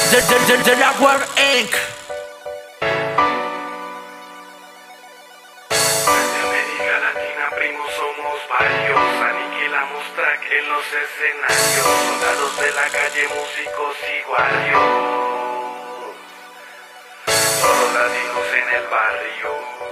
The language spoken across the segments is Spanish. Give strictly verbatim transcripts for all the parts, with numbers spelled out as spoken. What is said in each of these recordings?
de, de, de, de la War Inc Desde América Latina, primos, somos varios. Aniquilamos track en los escenarios. Soldados de la calle, músicos y guardios. Todos latinos en el barrio.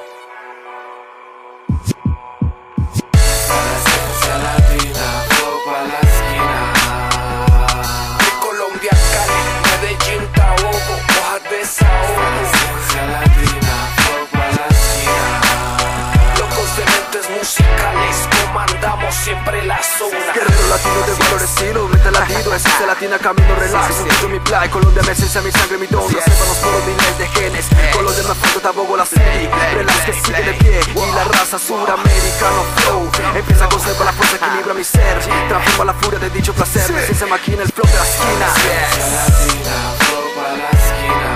Siempre la zona. Guerrero latino de valor estilo, meta latido, esencia latina, camino relax. Sentido mi play, Colombia mi esencia, mi sangre, mi don. Lo sepan los poros, miles de genes. Color de más fuerte, tabogo la serie. Relax que sigue de pie, y la raza suramericano flow. Empieza a conservar la fuerza, equilibra mi ser. Transforma la furia de dicho placer. Mi esencia maquina el flow de la esquina. Esencia latina, flow pa' la esquina.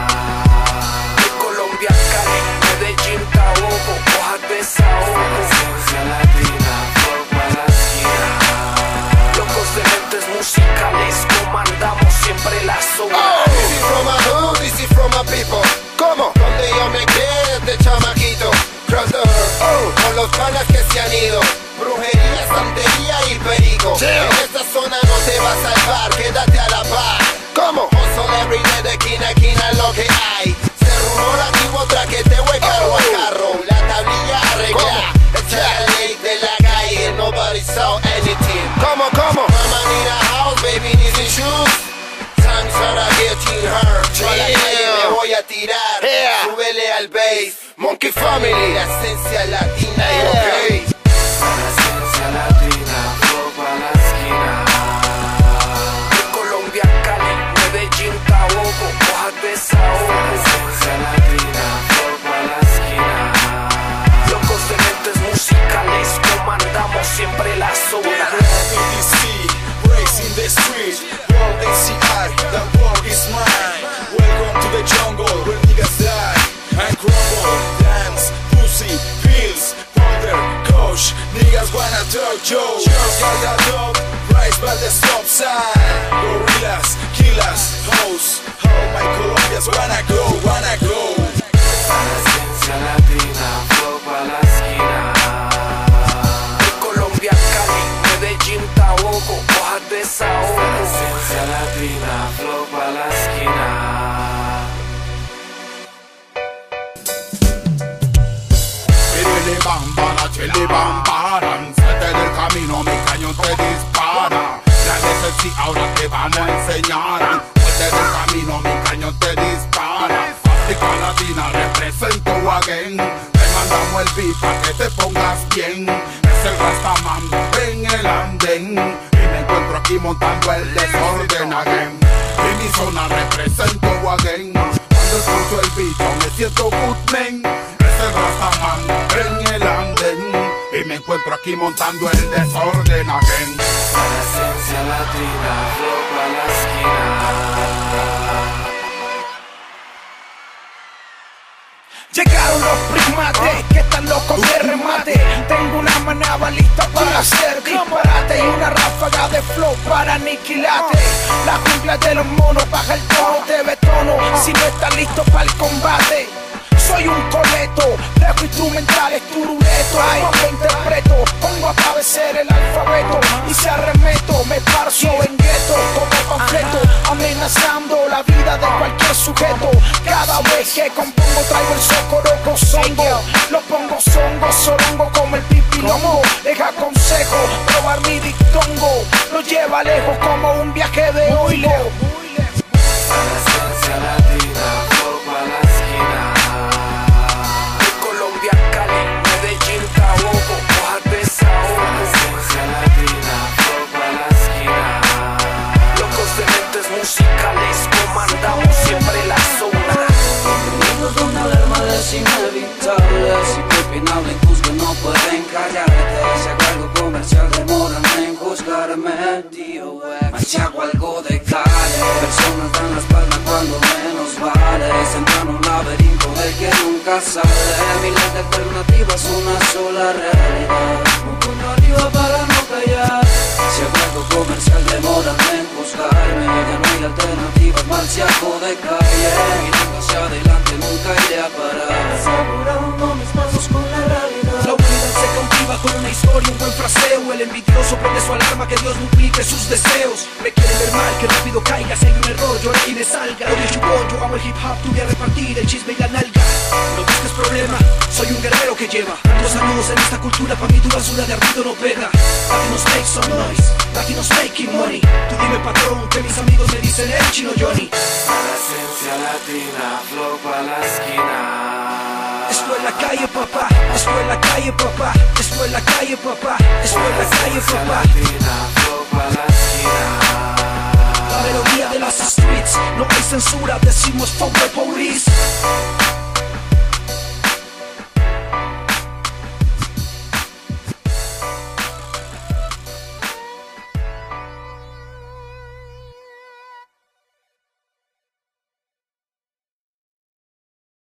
De Colombia, Cali, Medellín, Tabogo, hojas de saogo. Esencia latina, flow pa' la esquina. Locos de mentes musicales, comandamos siempre la zona. Oh, this is from my hood, this is from my people. ¿Cómo? Donde yo me quedé de chamaquito. Cross the earth, oh, con los panas que se han ido. Brujería, santería y perico. Yeah. En esta zona no te va a salvar, quédate a la par. ¿Cómo? Hustle every day de esquina a esquina lo que hay. Se rumora que otra que te voy carro a carro. La tablilla arregla, echa la ley de la calle. Nobody saw anything. ¿Cómo, cómo? Mama need a house, baby needs a shoes. Times are getting hurt. Yo a la calle me voy a tirar. Yeah. Súbele al bass. Monkey Family, la esencia latina y ok. La esencia latina, flow pa' la esquina. De Colombia, Cali, Medellín, Tabogo, hojas de saogo. La esencia latina, flow pa' la esquina. Locos de mentes musicales, comandamos siempre la zona. E D C, racing the street, world A C I, the world is mine. Welcome to the jungle where niggas die and crumble. Dance, pussy, pills, powder, coach. Niggas wanna talk Joe. Just got that dog, rise by the stop sign. Gorillas, killers, hoes. How my Colombians wanna go, wanna go. La esencia latina, flow pa' la esquina. De Colombia, Cali, Medellín, Tabogo, hojas de saogo. La esencia latina, flow pa' la esquina. Chile bambara, chile bambaran. Salte del camino, mi cañón te dispara. La necesidad ahora te vamos a enseñar. Salte del camino, mi cañón te dispara. África Latina represento again. Te mandamos el beat pa' que te pongas bien. Es el Rastaman en el andén. Y me encuentro aquí montando el desorden again. En mi zona represento again. Cuando escucho el beat me siento good man. Es el Rastaman en el andén. Y me encuentro aquí montando el desorden again. La esencia latina, flow pa' la esquina. Llegaron los primates que están locos de remate. Tengo una manaba lista para hacer disparate y una ráfaga de flow para aniquilarte. La jungla de los monos baja el tono, te betono si no estás listo para el combate. Soy un coleto, dejo instrumentales turuletos. Ay, me interpreto, pongo a padecer el alfabeto y se arremeto, me parzo en gueto como panfleto, amenazando la vida de cualquier sujeto. Cada vez que compongo traigo el socoroco zongo, lo pongo zongo, sorongo como el pipilongo. Deja consejo, probar mi dictongo, lo lleva lejos como un viaje de oilo. La esencia latina, flow pa' la esquina. Colombia, Cali, Medellín, Tabogo, hojas de saogo. La esencia latina, flow pa' la esquina. Locos de mentes musicales, comandamos siempre la zona. Bienvenidos a una alarma es inevitable. Es impepinable, incluso no pueden callarte. Si hago algo comercial demoran en juzgarme. Tío, machaco algo de calle. Personas dan la espalda cuando menos vale. Entra en un laberinto del que nunca sale. Miles de alternativas, una sola realidad. Un puño arriba para no callar. Si hago algo comercial demoran en juzgarme. Ya no hay alternativas. marciaco de calle, mirando hacia adelante nunca iré a parar, asegurando mis pasos con la realidad. La humanidad se cautiva con una historia, un buen fraseo. El envidioso prende su alarma, que Dios duplique sus deseos. Me quieren ver mal, que rápido caiga. Si hay un error, lloré y me salga. Odio chupón, yo amo el hip hop, tú voy a repartir el chisme y la nalga. No busques problema, soy un guerrero que lleva tantos años en esta cultura. Pa' mí tu basura de ardido no pega. Latinos make some noise, latinos making money. Tú dime patrón, que mis amigos me dicen el chino Johnny. La esencia latina, flow pa' la esquina. Esto es la calle, papá. Esto es la calle, papá. Esto es la calle, papá. Esto es la calle, papá. Latina, flow pa' la esquina. La melodía de las streets, no hay censura, decimos fuck the police.